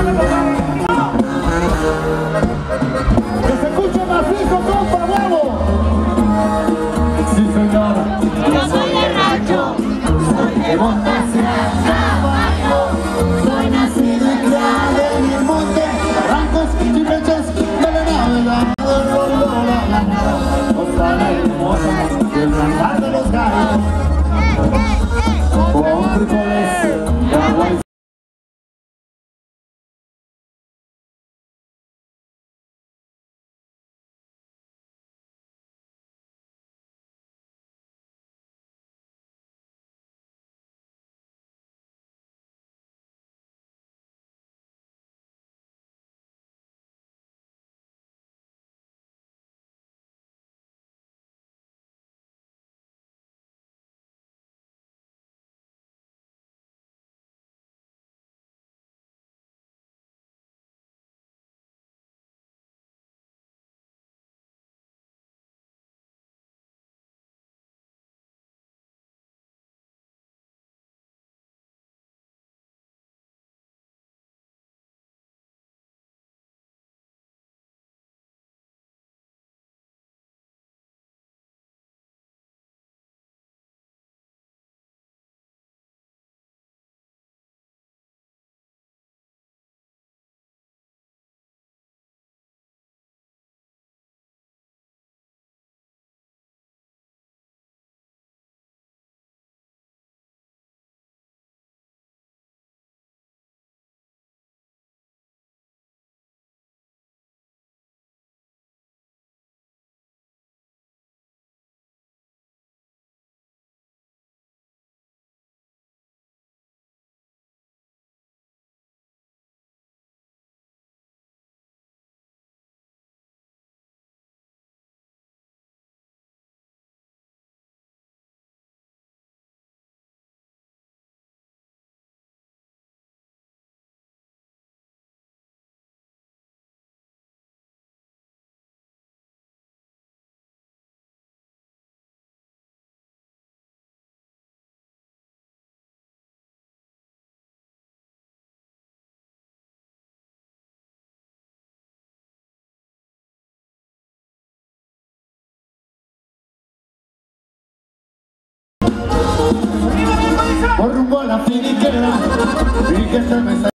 Que se escuche macizo, compa, bravo. Sí, señor. Yo soy de rancho, soy de montes y caballo, soy nacido y criado en el monte, Barrancos y brechas de la navegado, Osvaldo hermosa, del cantar de los gallos, con frijoles de agua y por rumbo a la finiquera y que se me